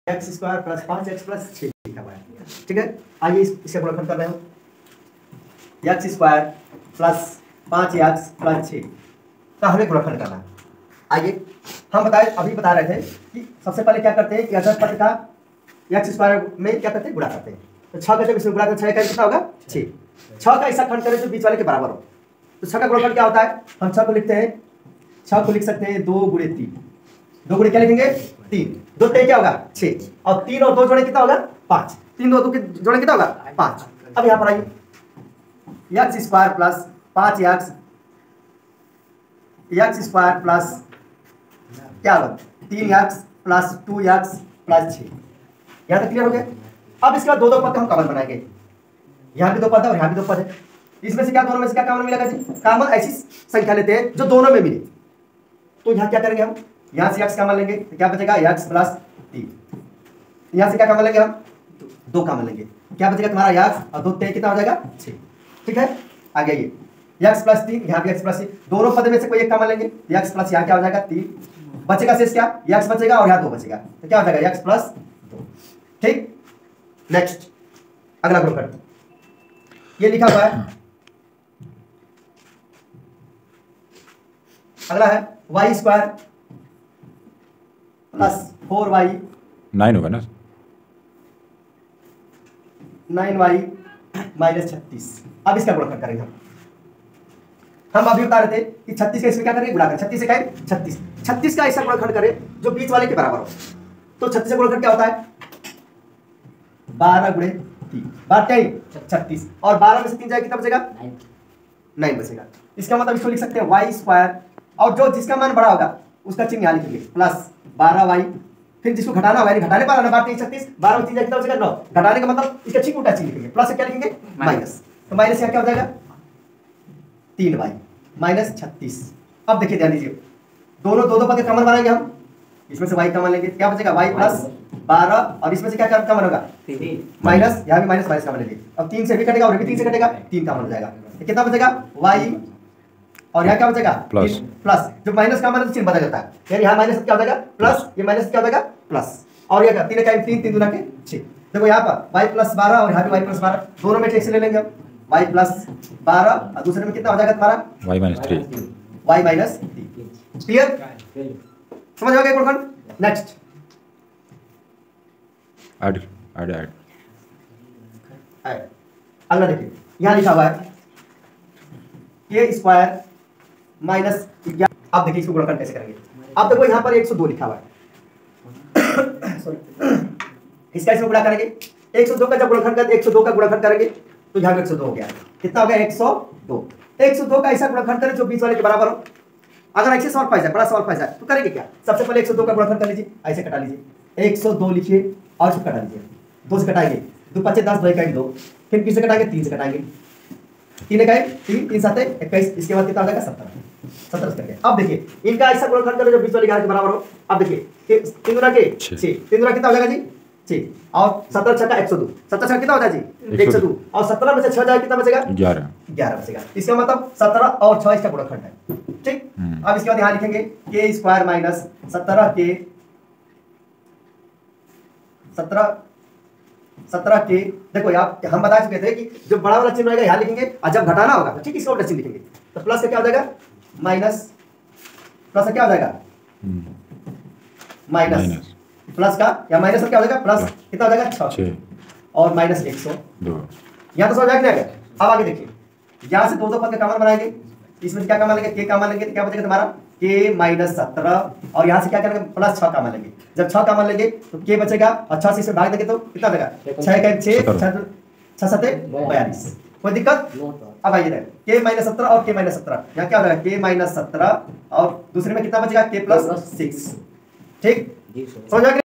X square plus 5x plus 6 लिखा हुआ है। ठीक है, आइए इसे गुणनखंड कर रहे हो। X square plus 5x plus 6 का हमें गुणनखंड करना है। आइए हम अभी बता रहे थे कि सबसे पहले क्या करते हैं कि अचर पद का एक्स स्क्वायर में क्या करते हैं, गुणा करते हैं। तो 6 का जब इसमें गुणा करते हैं 6 का कितना होगा 6। 6 का ऐसा खंड करें जो बीच वाले के बराबर हो। तो 6 का गुणनखंड क्या होता है, हम 6 को लिखते हैं, 6 को लिख सकते हैं 2 गुणे 3। 2 गुणे क्या लिखेंगे 3, 2 3 क्या होगा 6 और 3 और 2 जोड़े कितना होगा 5। 3 2 के जोड़े कितना होगा 5। अब यहाँ पर आइए x square plus 5x x square plus क्या होगा 3x प्लस 2x प्लस 6। यहाँ तक क्लियर हो गया। अब इसके बाद दो पद हम कॉमन बनाएंगे। यहाँ भी 2 पद है और यहाँ भी 2 पद है। इसमें से क्या दोनों में से क्या कॉमन मिलेगा जी, कॉमन ऐसी संख्या लेते हैं जो दोनों में मिले। तो यहाँ क्या करेंगे हम, यहाँ से x कॉमन लेंगे तो क्या बचेगा x प्लस 3। यहाँ से क्या कॉमन लेंगे हम 2 कॉमन लेंगे, क्या बचेगा तुम्हारा x और 2 3 कितना हो जाएगा 6। ठीक है, आगे ये x प्लस 3, यहाँ भी x प्लस 3, दोनों पद में से कोई एक कॉमन लेंगे, x प्लस यहाँ क्या हो जाएगा 3 बचेगा, शेष क्या x बचेगा और यहाँ 2 बचेगा, तो क्या हो जाएगा x प्लस 2। ठीक, नेक्स्ट अगला गुणनखंड ये लिखा हुआ है। अगला है y स्क्वायर प्लस 4y 9 होगा ना, 9y माइनस 36। अब इसका गुणनखंड करेंगे हम अभी बता रहे थे कि 36 का इसमें क्या करेंगे गुणा करें। 36 से क्या है 36, 36 का ऐसा गुणनखंड करें जो बीच वाले के बराबर हो। तो 36 का गुणनखंड क्या होता है 12 गुणे 3 12 36 और 12 में से 3 जाए कितना बचेगा 9 बचेगा। इसका मतलब इसको लिख सकते हैं y स्क्वायर और जो जिसका मान बड़ा होगा उसका चिन्ह यहाँ लिखेंगे प्लस 12y, फिर जिसको घटाना होगा घटाने पर 12 36 12 में 3 जाए कितना बचेगा 9, घटाने का मतलब इसका ठीक उल्टा चिन्ह लिखेंगे, प्लस से क्या लिखेंगे माइनस। तो माइनस यहाँ क्या हो जाएगा 3y माइनस 36। अब देखिए ध्यान दीजिए, दोनों दो पद कॉमन बनाएंगे हम, इसमें से y कॉमन लेंगे क्या बचेगा y प्लस 12 और इसमें से क्या कॉमन होगा माइनस, यहाँ भी माइनस माइनस कॉमन लेंगे। अब 3 से भी कटेगा और भी 3 से कटेगा, 3 कॉमन हो जाएगा, तो कितना बचेगा y और यहाँ क्या बचेगा प्लस। जो माइनस कॉमन है तो चिन्ह बदल जाता है, यानी यहाँ माइनस क्या हो जाएगा प्लस, ये माइनस क्या हो जाएगा प्लस, और ये 3 का 3 3 दूना के 6। देखो यहाँ पर y प्लस 12 और यहाँ भी y प्लस 12, दोनों में से ले लेंगे हम y प्लस 12 और दूसरे में कितना हो जाएगा तुम्हारा y minus 3। y minus 3। Clear, समझ आ गया गुणनखंड। नेक्स्ट ऐड अगला देखिए, यहाँ लिखा हुआ है के स्क्वायर माइनस 11। अब देखिए इसको गुणनखंड कैसे करेंगे। अब देखो यहाँ पर 102 लिखा हुआ है सॉरी, इसका इसमें गुणा करेंगे 102 का जब गुणनखंड करेंगे 102 का गुणनखंड करेंगे तो यहाँ 102 हो गया, कितना हो गया 102। 102 का ऐसा गुणनखंड करें जो बीच वाले के बराबर हो। अगर ऐसे सॉल्व पाई जाए, बड़ा सॉल्व पाई जाए तो करेंगे क्या, सबसे पहले 102 का गुणनखंड कर लीजिए, ऐसे कटा लीजिए 102 लिखिए और इसको कटा लीजिए, 2 से कटाएंगे 2 5 10 2 1 2, फिर किससे कटाएंगे 3 से कटाएंगे, 3 1 3 3 7 21, इसके बाद कितना हो जाएगा 17 से करके। अब देखिए इनका ऐसा गुणनखंड करें जो बीच वाले के बराबर हो। अब देखिए 3 गुना के 6, 3 गुना कितना हो जाएगा जी 6 और 17 6 का 102, 17 6 कितना हो जाएगा जी 102 और 17 में से 6 जाए कितना बचेगा 11 बचेगा। इसका मतलब 17 और 6 इसका गुणनखंड है। ठीक, अब इसके बाद यहाँ लिखेंगे के स्क्वायर माइनस 17 के देखो आप हम बता चुके थे कि जो बड़ा वाला चिन्ह रहेगा यहाँ लिखेंगे और जब घटाना होगा तो ठीक इसका उल्टा चिन्ह लिखेंगे। तो प्लस का क्या हो जाएगा माइनस, प्लस का क्या हो जाएगा माइनस, प्लस का या माइनस का क्या हो जाएगा प्लस, कितना हो जाएगा 6 और माइनस 102। यहाँ तो समझ आ गया। अब आगे देखिए, यहाँ से दो पद का कॉमन बनाएंगे, इसमें से क्या कॉमन लेंगे के कॉमन लेंगे तो क्या बचेगा तुम्हारा के माइनस 17 और यहाँ से क्या करेंगे प्लस 6 कॉमन लेंगे। जब 6 कॉमन लेंगे तो के बचेगा और 6 से इसे भाग देंगे तो कितना देगा 6 का 6 7 42, कोई दिक्कत। अब आइए के माइनस 17 और के माइनस 17, यहाँ क्या हो जाएगा के माइनस 17 और दूसरे में कितना बचेगा के प्लस 6। ठीक, समझ आ गया।